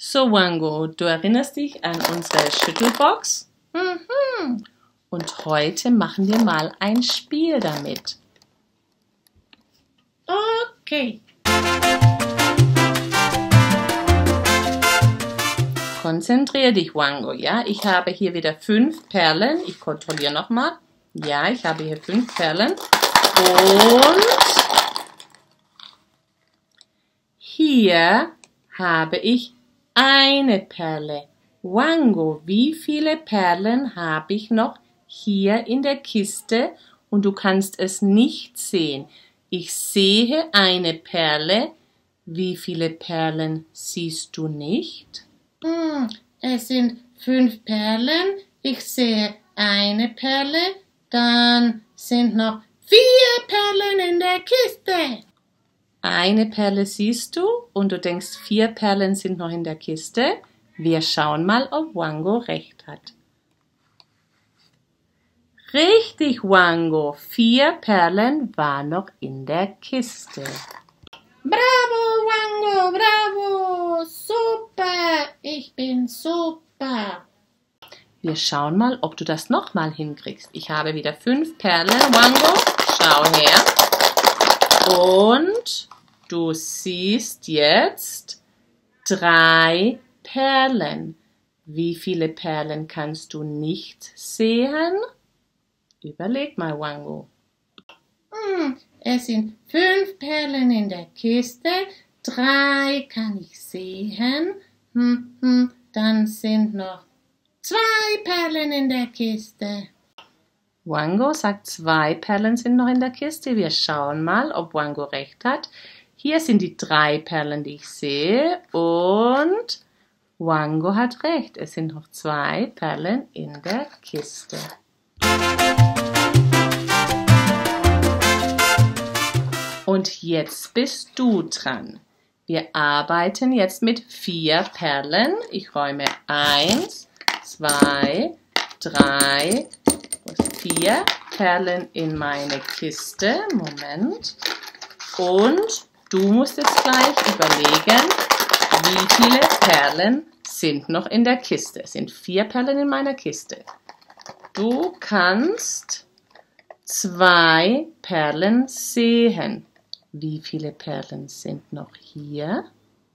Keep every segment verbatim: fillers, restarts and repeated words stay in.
So, Wango, du erinnerst dich an unsere Schüttelbox? Mhm. Und heute machen wir mal ein Spiel damit. Okay. Konzentriere dich, Wango, ja? Ich habe hier wieder fünf Perlen. Ich kontrolliere nochmal. Ja, ich habe hier fünf Perlen. Und hier habe ich eine Perle. Wango, wie viele Perlen habe ich noch hier in der Kiste? Und du kannst es nicht sehen. Ich sehe eine Perle. Wie viele Perlen siehst du nicht? Hm, es sind fünf Perlen. Ich sehe eine Perle. Dann sind noch vier Perlen in der Kiste. Eine Perle siehst du und du denkst, vier Perlen sind noch in der Kiste. Wir schauen mal, ob Wango recht hat. Richtig, Wango. Vier Perlen waren noch in der Kiste. Bravo, Wango, bravo. Super. Ich bin super. Wir schauen mal, ob du das nochmal hinkriegst. Ich habe wieder fünf Perlen, Wango. Schau her. Und du siehst jetzt drei Perlen. Wie viele Perlen kannst du nicht sehen? Überleg mal, Wango. Hm, es sind fünf Perlen in der Kiste. Drei kann ich sehen. Hm, hm, dann sind noch zwei Perlen in der Kiste. Wango sagt, zwei Perlen sind noch in der Kiste. Wir schauen mal, ob Wango recht hat. Hier sind die drei Perlen, die ich sehe. Und Wango hat recht. Es sind noch zwei Perlen in der Kiste. Und jetzt bist du dran. Wir arbeiten jetzt mit vier Perlen. Ich räume eins, zwei, drei, vier Perlen in meine Kiste. Moment. Und du musst jetzt gleich überlegen, wie viele Perlen sind noch in der Kiste. Es sind vier Perlen in meiner Kiste. Du kannst zwei Perlen sehen. Wie viele Perlen sind noch hier?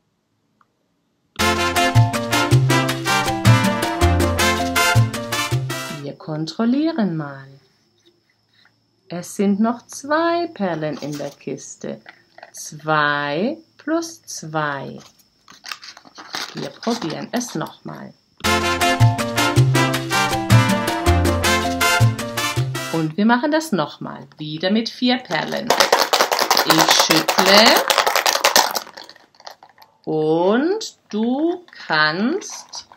Wir kontrollieren mal. Es sind noch zwei Perlen in der Kiste. Zwei plus zwei. Wir probieren es nochmal. Und wir machen das nochmal. Wieder mit vier Perlen. Ich schüttle. Und du kannst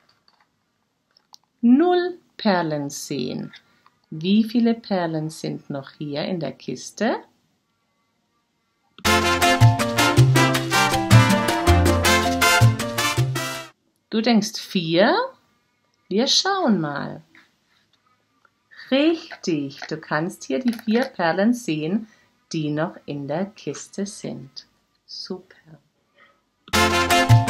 null Perlen sehen. Wie viele Perlen sind noch hier in der Kiste? Du denkst vier? Wir schauen mal. Richtig, du kannst hier die vier Perlen sehen, die noch in der Kiste sind. Super.